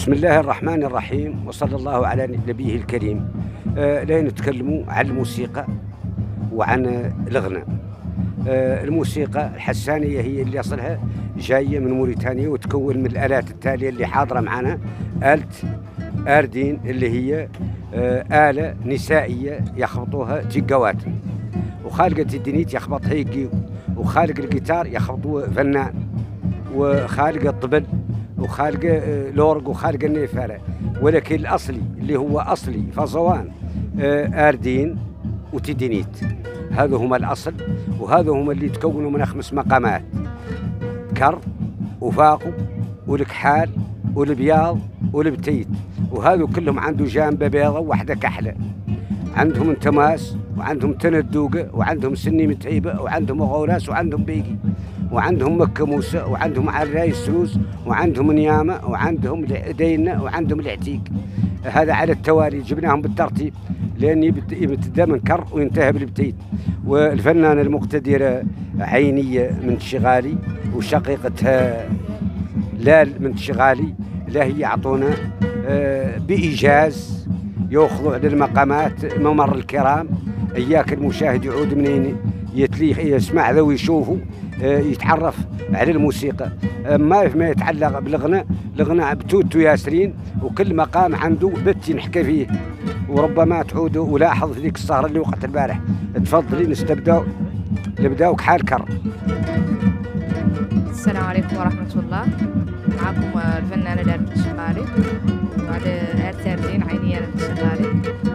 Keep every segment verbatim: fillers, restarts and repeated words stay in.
بسم الله الرحمن الرحيم وصلى الله على نبيه الكريم. آه لا نتكلموا عن الموسيقى وعن الغناء. آه الموسيقى الحسانية هي اللي أصلها جاية من موريتانيا وتكون من الآلات التالية اللي حاضرة معنا. آلة آردين اللي هي آه آلة نسائية يخبطوها تيقوات، وخالق الدينيت يخبط هيقي، وخالق الجيتار يخبطوه فنان، وخالق الطبل وخالق لورق وخالق النيفالة. ولكن الأصلي اللي هو أصلي فازوان آردين وتدينيت، هذا هما الأصل، وهذا هما اللي تكونوا من خمس مقامات: كر وفاقو والكحال والبياض والبتيت، وهذو كلهم عنده جانبه بيضة وواحدة كحلة. عندهم انتماس وعندهم تندوقة وعندهم سني متعيبة وعندهم غولاس وعندهم بيقي وعندهم مكة موسى وعندهم عراي السوس وعندهم نيامة وعندهم دينة وعندهم العتيق. هذا على التوالي جبناهم بالترتيب لأن يبتدأ من كر وينتهي بالبتيت. والفنانة المقتدرة عينية من تشغالي وشقيقتها لال من تشغالي، لا هي يعطونا بإيجاز يأخذوا على المقامات ممر الكرام. إياك المشاهد يعود منين يتليخ يسمع ذا ويشوفه يتعرف على الموسيقى. ما ما يتعلق بالغناء، الغناء بتوتو ياسرين، وكل مقام عنده بت نحكي فيه، وربما تعودوا ولاحظ في ذيك السهرة اللي وقت البارح. تفضلي نستبدأ نبداو كحال كر. السلام عليكم ورحمة الله، معكم الفنانة لال الشغالي بعد آردين عينية الشغالي.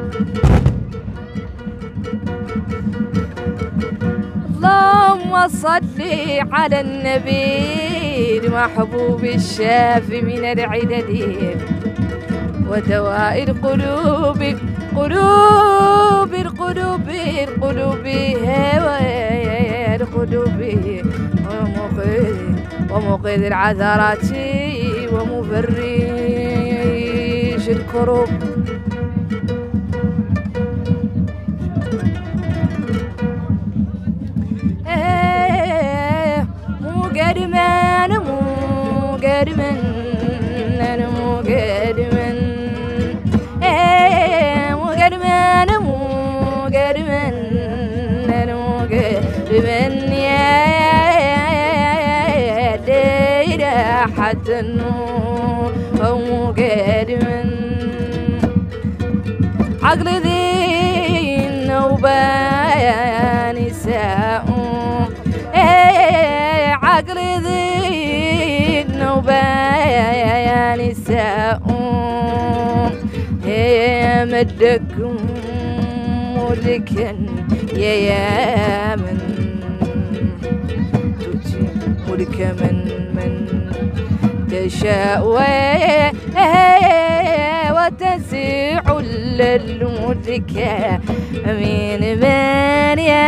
اللهم صل على النبي المحبوب الشافي من العدد ودواء القلوب قلوب القلوب القلوب القلوب وموقظ العذرات ومفرج الكروب. مقدما مقدما مقدما مقدما مقدما مقدما يا ديرة حتى النور مقدما عقل ذي النوبة نساء، عقل ذي النوبة نساء يا مدكم ملكا يا يا من تؤتي ملك من من تشاء وتسيع الملك من من يا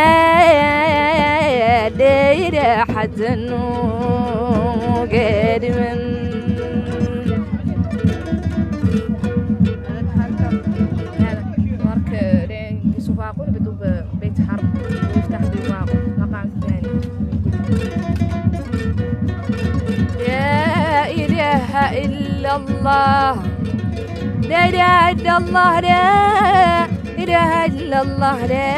ديرة حتى النور قدما. مارك يوسف عقول بدو بيت حرب ويفتح دماغه المقام الثاني. لا إله إلا الله، لا إله إلا الله، لا إله إلا الله، لا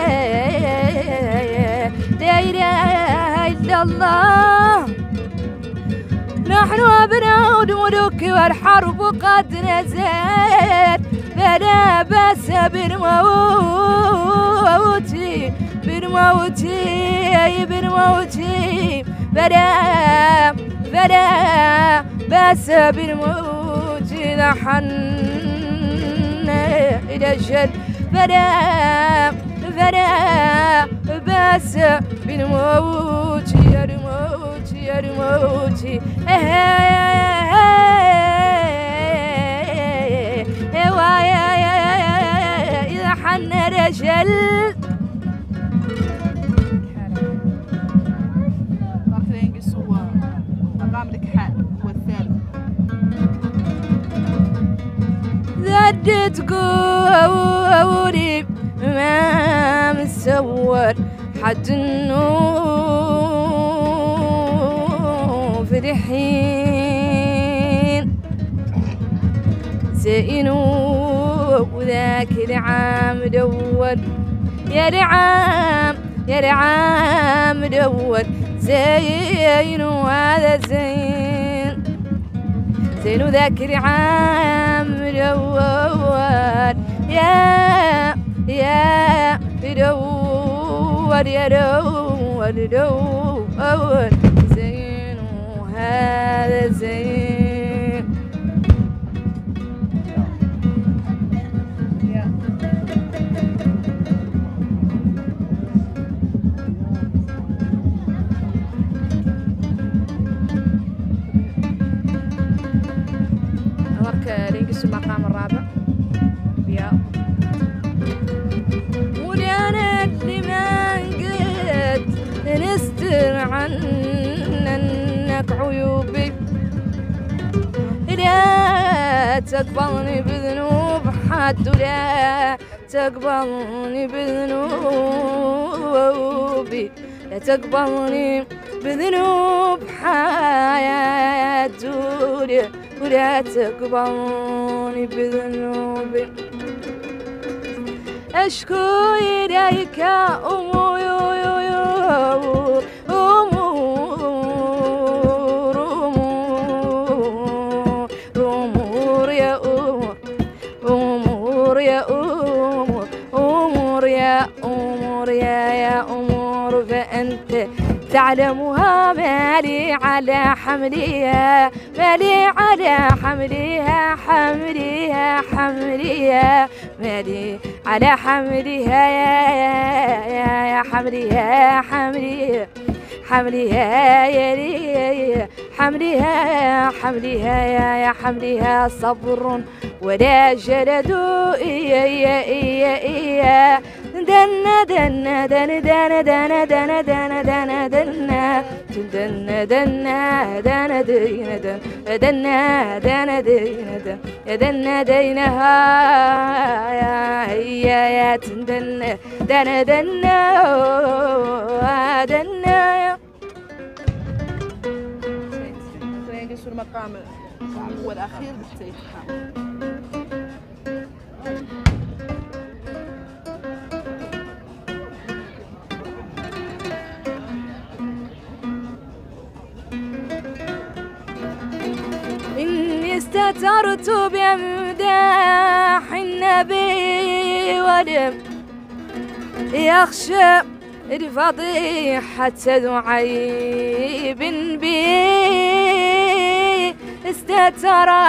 لا إله إلا الله. نحن أبناء الملوك والحرب قد نزلت، فلا بأس بالموت بالموت بالموت، فلا فلا بأس بالموت إذا حن إلى الجد، فلا فلا بأس بالموت يا الموت يا الموت. إذا حن رجل واخذين قصوا مقام الكحال هو الثالث. ذدت قولي ما مسور حد النور في الحين زينو وذاك العام الأول يا العام يا العام الأول زينو هذا زين زينو ذاك العام الأول يا يا الأول يا الأول الأول زينو هذا زين. لينقص المقام الرابع يا ولينا اللي ما قد نستر عنك عيوبي لا تقبلني بذنوب حد ولا تقبلني بذنوبي لا تقبلني بذنوب حياتي ولا تقبلني بذنوبي أشكو إليك أمور أمور أمور يا أمور أمور يا أمور أمور يا أمور يا يا أمور فأنت تعلمها مالي على حملها مالي على حملها حملها حملها مالي على حملها يا يا يا حملها حملها حملها يا حملها حملها يا يا حملها صبر ولا جلد إيا إيا إيا إيا دنا دنا دنا دنا دنا دنا دنا دنا دنا دنا دنا دنا دينا دنا دنا دينا دنا دينها يا يا دنا دنا دنا دنا ينقص المقام والأخير بالتيت إني استترت بمداح النبي ولم يخشى الفضيحة ذو عيب بي استترى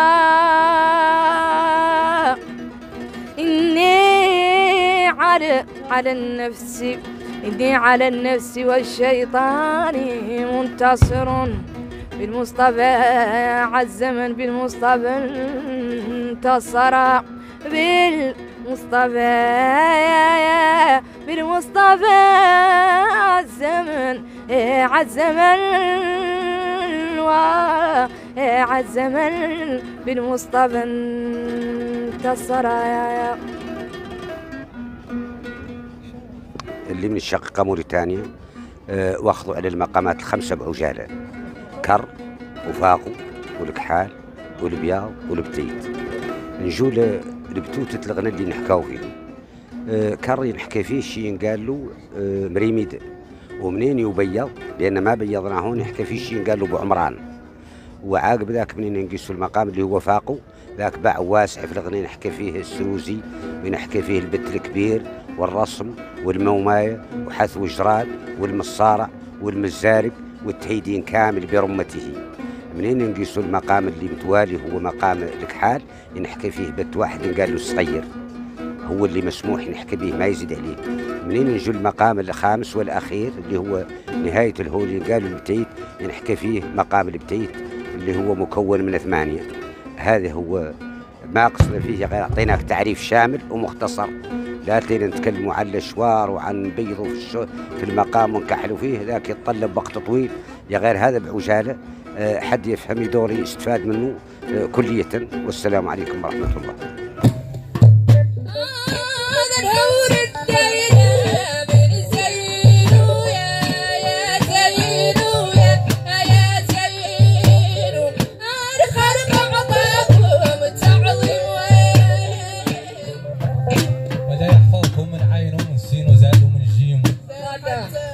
إني على على النفس إني على النفس والشيطان منتصر بالمصطفى عالزمن بالمصطفى انتصر بالمصطفى بالمصطفى عالزمن عالزمن عالزمن بالمصطفى انتصر. اللي من الشقيقة موريتانيا أه واخذوا على المقامات الخمسة بعجالة كر وفاقو والكحال والبياض والبتيت. نجو لبتوتة الغنى اللي نحكاو فيه. أه كر نحكي فيه شي قال له أه مريميد ومنين يبيض لأن ما بيضناه نحكي فيه شي قال له بعمران. وعاقب ذاك منين نقيسوا المقام اللي هو فاقو ذاك باع واسع في الغنى نحكي فيه السروزي ونحكي فيه البت الكبير والرسم والموماية وحث وجراد والمصارع والمزارق والتهيدين كامل برمته. منين نقيسوا المقام اللي متوالي هو مقام الكحال نحكي فيه بت واحد قال له الصغير هو اللي مسموح نحكي به ما يزيد عليه. منين نجو المقام الخامس والأخير اللي هو نهاية الهولي قالوا البتيت نحكي فيه مقام البتيت اللي هو مكون من ثمانية. هذا هو ما قصدنا فيه غير أعطيناك تعريف شامل ومختصر. لا تلينا نتكلموا عن الأشوار وعن بيضوا في, في المقام ونكحلوا فيه ذاك يتطلب وقت طويل. يا غير هذا بعجالة أه حد يفهم دوري يستفاد منه أه كلية. والسلام عليكم ورحمة الله. تعظيم الله